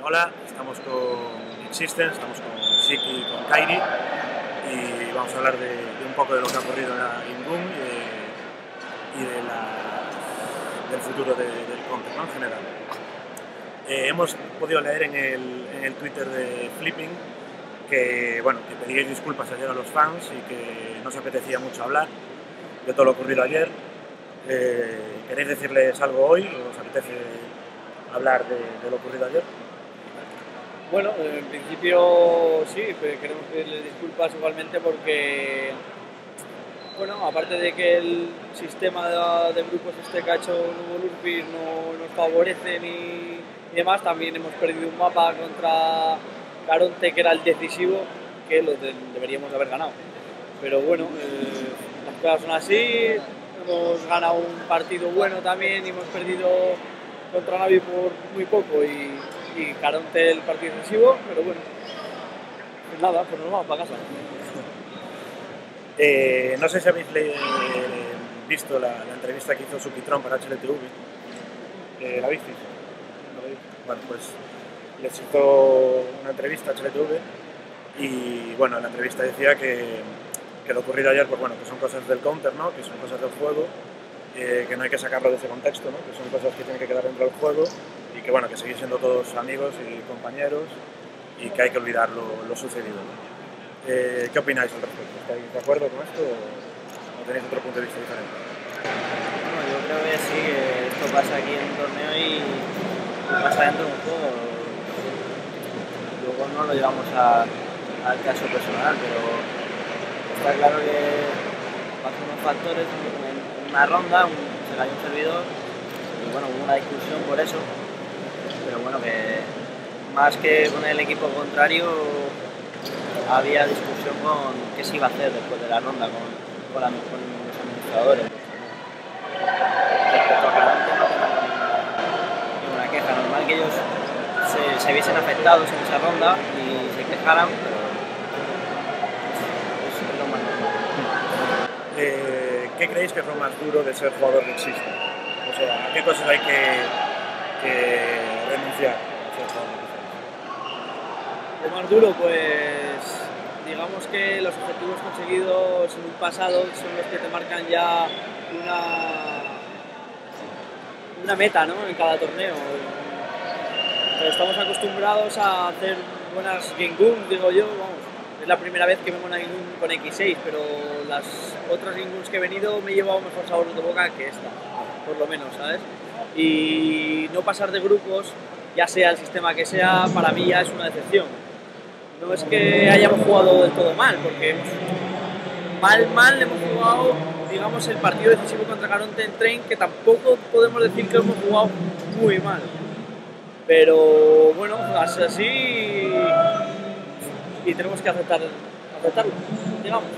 Hola, estamos con Existence, estamos con Siki y con Kairi y vamos a hablar de un poco de lo que ha ocurrido en la Ingun del futuro del Counter, ¿no? En general. Hemos podido leer en el Twitter de Flipping que, bueno, que pedíais disculpas ayer a los fans y que no os apetecía mucho hablar de todo lo ocurrido ayer. ¿Queréis decirles algo hoy o os apetece hablar de lo ocurrido ayer? Bueno, en principio sí, pero queremos pedirles disculpas igualmente porque, bueno, aparte de que el sistema de grupos que ha hecho Nuevo Lurpis no nos favorece ni demás, también hemos perdido un mapa contra Caronte que era el decisivo, que lo deberíamos haber ganado. Pero bueno, las cosas son así, hemos ganado un partido bueno también y hemos perdido contra Navi por muy poco y Caronte el partido decisivo, pero bueno, pues nada, pues nos vamos para casa. No sé si habéis visto la entrevista que hizo Suquitron para HLTV. ¿La visteis? Bueno, pues les hizo una entrevista a HLTV y bueno, en la entrevista decía que lo ocurrido ayer, pues bueno, que son cosas del counter, ¿no? Que son cosas del juego, que no hay que sacarlo de ese contexto, ¿no? Que son cosas que tienen que quedar dentro del juego y que bueno, que seguir siendo todos amigos y compañeros y que hay que olvidar lo sucedido, ¿no? ¿Qué opináis al respecto? ¿Estáis de acuerdo con esto o tenéis otro punto de vista diferente? Bueno, yo creo que sí, que esto pasa aquí en un torneo y pasa dentro de un juego. Luego no lo llevamos al caso personal, pero está claro que pasan unos factores en una ronda, se cayó un servidor y bueno, hubo una discusión por eso, pero bueno, que más que con el equipo contrario había discusión con qué se iba a hacer después de la ronda con los administradores. Respecto a Caronte no tenemos ninguna queja. Normal que ellos se viesen afectados en esa ronda y se quejaran, pero es lo más normal. ¿Qué creéis que es lo más duro de ser jugador de Existence? O sea, ¿a qué cosas hay que renunciar a ser jugador de Existence? Lo más duro, pues digamos que los objetivos conseguidos en un pasado son los que te marcan ya una meta, ¿no? En cada torneo. Estamos acostumbrados a hacer buenas game guns, digo yo, vamos. Es la primera vez que vemos una game gun con X6, pero las otras game guns que he venido me he llevado mejor sabor de boca que esta, por lo menos, ¿sabes? Y no pasar de grupos, ya sea el sistema que sea, para mí ya es una decepción. No es que hayamos jugado del todo mal, porque mal hemos jugado, digamos, el partido decisivo contra Caronte en Train, que tampoco podemos decir que hemos jugado muy mal. Pero bueno, es así y tenemos que aceptarlo, digamos.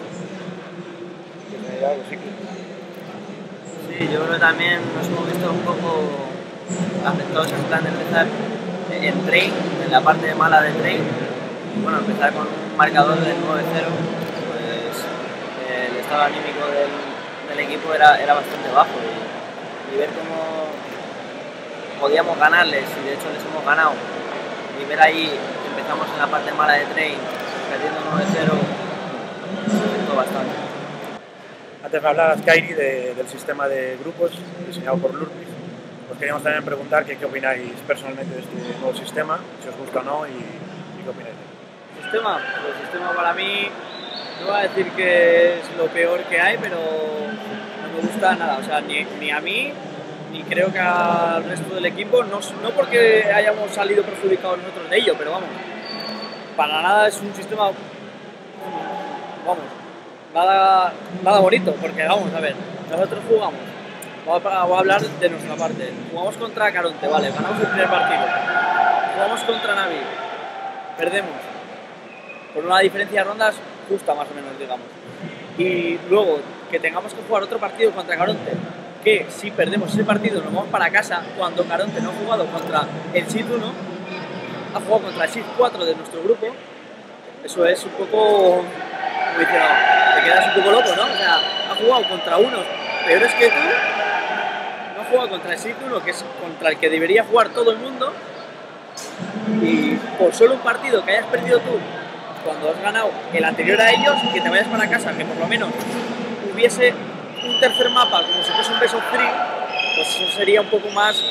Sí, yo creo que también nos hemos visto un poco afectados en plan de empezar en Train, en la parte mala de Train. Bueno, empezar con un marcador del 9-0, pues el estado anímico del equipo era bastante bajo y ver cómo podíamos ganarles y de hecho les hemos ganado y ver ahí que empezamos en la parte mala de Train perdiendo 9-0 se afectó bastante. Antes me hablabas, Kairi, del sistema de grupos diseñado por Lurpis. Os queríamos también preguntar qué opináis personalmente de este nuevo sistema, si os gusta o no y qué opináis. El sistema para mí, no voy a decir que es lo peor que hay, pero no me gusta nada, o sea, ni a mí, ni creo que al resto del equipo, no porque hayamos salido perjudicados nosotros de ello, pero vamos, para nada es un sistema, vamos, nada bonito, porque vamos a ver, nosotros jugamos, voy a hablar de nuestra parte, jugamos contra Caronte, vale, ganamos el primer partido, jugamos contra Navi, perdemos, por una diferencia de rondas justa más o menos, digamos. Y luego que tengamos que jugar otro partido contra Caronte, que si perdemos ese partido nos vamos para casa, cuando Caronte no ha jugado contra el SID 1, ha jugado contra el SID 4 de nuestro grupo, eso es un poco, te quedas un poco loco, ¿no? O sea, ha jugado contra unos peores que tú, no ha jugado contra el SID 1, que es contra el que debería jugar todo el mundo, y por solo un partido que hayas perdido tú, cuando has ganado el anterior a ellos, que te vayas para casa, que por lo menos hubiese un tercer mapa como si fuese un best of three, pues eso sería un poco más,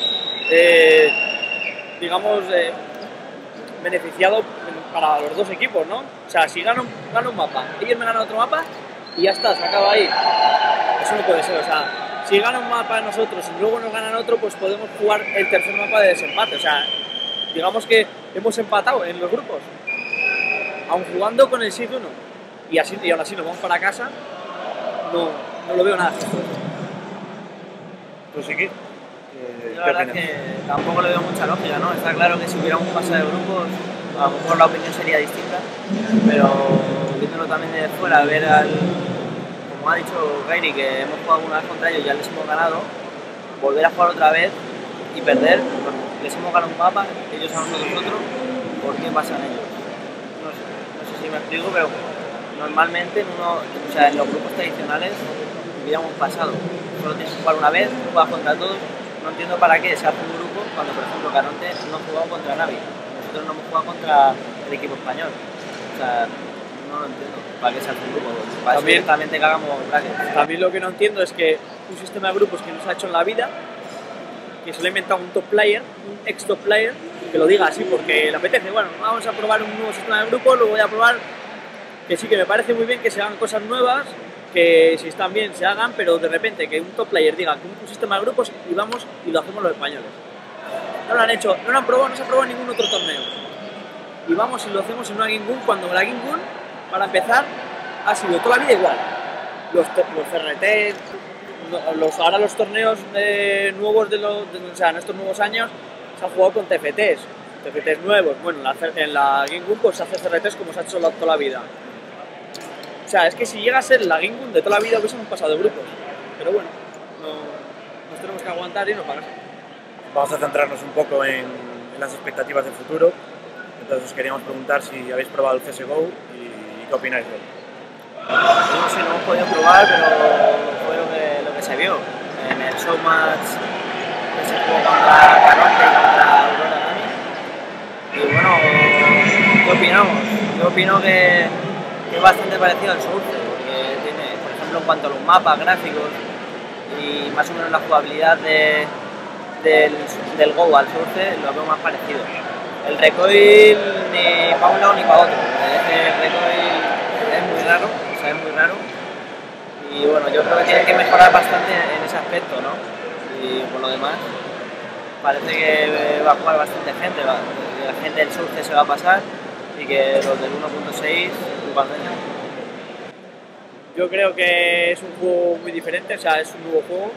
digamos, beneficiado para los dos equipos, ¿no? O sea, si gano un mapa, ellos me ganan otro mapa y ya está, se acaba ahí. Eso no puede ser, o sea, si ganan un mapa nosotros y luego nos ganan otro, pues podemos jugar el tercer mapa de desempate. O sea, digamos que hemos empatado en los grupos, aun jugando con el 6-1, y aún así nos vamos para casa, no lo veo nada justo. ¿Tú sí que? La verdad es que tampoco le veo mucha lógica, ¿no? Está claro que si hubiera un pase de grupos, a lo mejor la opinión sería distinta, pero viéndolo también de fuera, ver como ha dicho Gairi, que hemos jugado una vez contra ellos y ya les hemos ganado, volver a jugar otra vez y perder, les hemos ganado un mapa, ellos a nosotros otro, ¿por qué pasan ellos? No sé si me explico, pero normalmente en los grupos tradicionales hubiéramos pasado. Solo tienes que jugar una vez, juegas contra todos. No entiendo para qué se hace un grupo cuando, por ejemplo, Caronte no ha jugado contra Navi. Nosotros no hemos jugado contra el equipo español. O sea, no lo entiendo. ¿Para qué se hace un grupo? Para eso directamente que hagamos brackets. También lo que no entiendo es que un sistema de grupos que no se ha hecho en la vida, que se lo ha inventado un top player, un ex top player, que lo diga así porque le apetece. Bueno, vamos a probar un nuevo sistema de grupos, lo voy a probar. Que sí, que me parece muy bien que se hagan cosas nuevas, que si están bien se hagan, pero de repente que un top player diga que un sistema de grupos y vamos y lo hacemos los españoles. No lo han hecho, no lo han probado, no se ha probado en ningún otro torneo. Y vamos y lo hacemos en una Game Gun, cuando la Game Gun, para empezar, ha sido toda la vida igual. Los CRT, ahora los torneos nuevos o sea, en estos nuevos años se han jugado con TFTs nuevos. Bueno, en la Game Gun pues se hace CRTs como se ha hecho toda la vida. O sea, es que si llega a ser la Game Gun de toda la vida hubiésemos pasado de grupos. Pero bueno, nos tenemos que aguantar y no pagar. Vamos a centrarnos un poco en las expectativas del futuro. Entonces os queríamos preguntar si habéis probado el CSGO y qué opináis de él. Sí, no hemos podido probar, pero fue lo que se vio. En el showmatch que se jugó contra Caronte y contra Aurora Dani. Y bueno, ¿qué opinamos? Yo opino que es bastante parecido al Source, porque tiene, por ejemplo, en cuanto a los mapas, gráficos y más o menos la jugabilidad del Go al Source, lo veo más parecido. El recoil ni para un lado ni para otro, el recoil es muy raro, o sea, es muy raro. Y bueno, yo creo que tiene que mejorar bastante en ese aspecto, ¿no? Y por lo demás, parece que va a jugar bastante gente, la gente del Source se va a pasar y que los del 1.6 Yo creo que es un juego muy diferente, o sea, es un nuevo juego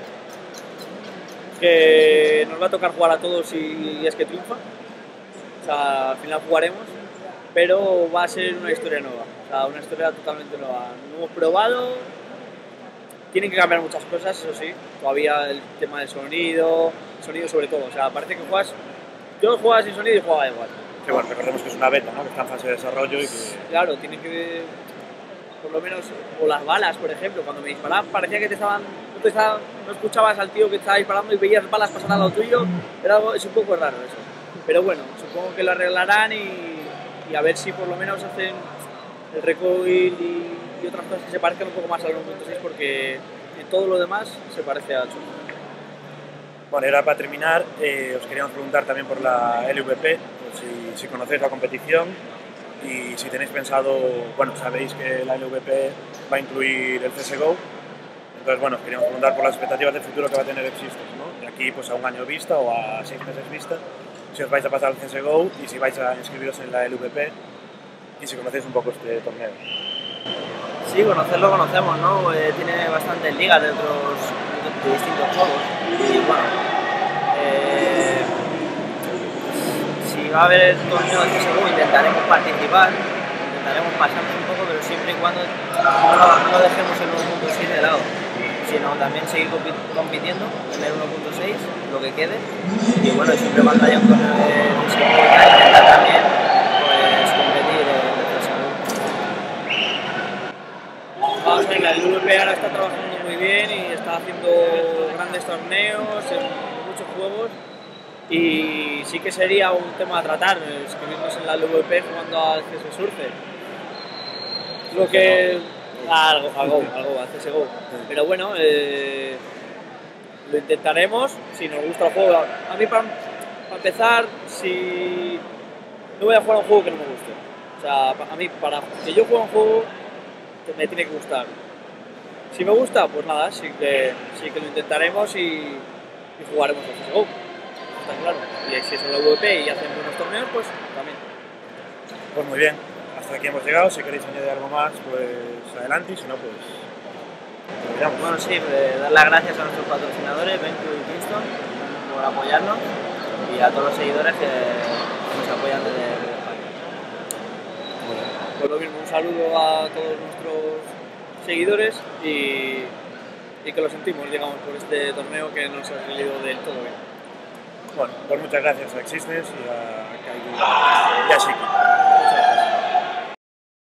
que nos va a tocar jugar a todos y es que triunfa. O sea, al final jugaremos, pero va a ser una historia nueva, o sea, una historia totalmente nueva. No hemos probado, tienen que cambiar muchas cosas, eso sí, todavía el tema del sonido sobre todo, o sea, parece que yo jugaba sin sonido y jugaba igual. Que bueno, recordemos que es una beta, ¿no? Que está en fase de desarrollo y que... Claro, tiene que, por lo menos, o las balas, por ejemplo, cuando me disparaban parecía que no escuchabas al tío que estaba disparando y veías balas pasar al lado tuyo, es un poco raro eso. Pero bueno, supongo que lo arreglarán y a ver si por lo menos hacen el recoil y otras cosas que se parezcan un poco más al 1.6, porque en todo lo demás se parece al Source. Bueno, y ahora para terminar, os queríamos preguntar también por la LVP, pues si conocéis la competición y si tenéis pensado, bueno, sabéis que la LVP va a incluir el CSGO, entonces bueno, os queríamos preguntar por las expectativas del futuro que va a tener Existence, ¿no? De aquí pues a un año vista o a 6 meses vista, si os vais a pasar al CSGO y si vais a inscribiros en la LVP y si conocéis un poco este torneo. Sí, conocerlo conocemos, ¿no? Tiene bastantes ligas de distintos juegos y bueno, si va a haber el torneo de CSGO intentaremos participar, intentaremos pasarnos un poco, pero siempre y cuando no dejemos el 1.6 de lado, sino también seguir compitiendo en el 1.6, lo que quede, y bueno, siempre cuando haya un torneo de CSGO intentar también pues competir en el CSGO. Vamos a ver, la LVP ahora está trabajando muy bien y está haciendo grandes torneos en muchos juegos Y sí que sería un tema a tratar, escribirnos en la LVP jugando al CS Surfer. Lo que... algo, al CSGO. Pero bueno, lo intentaremos si nos gusta el juego. A mí, para empezar, si no voy a jugar a un juego que no me guste. O sea, a mí, para que yo juegue un juego, me tiene que gustar. Si me gusta, pues nada, sí que lo intentaremos y jugaremos al CSGO. Está claro. Y si es el VP y hacen buenos torneos, pues también. Pues muy bien, hasta aquí hemos llegado. Si queréis añadir algo más, pues adelante, y si no, pues terminamos. Bueno, sí, dar las gracias a nuestros patrocinadores, BenQ y Kingston, por apoyarnos, y a todos los seguidores que nos apoyan desde España. Pues lo mismo, un saludo a todos nuestros seguidores y que lo sentimos, digamos, por este torneo que no se ha salido del todo bien. Bueno, pues muchas gracias a Existes y a Kai y a Shiki.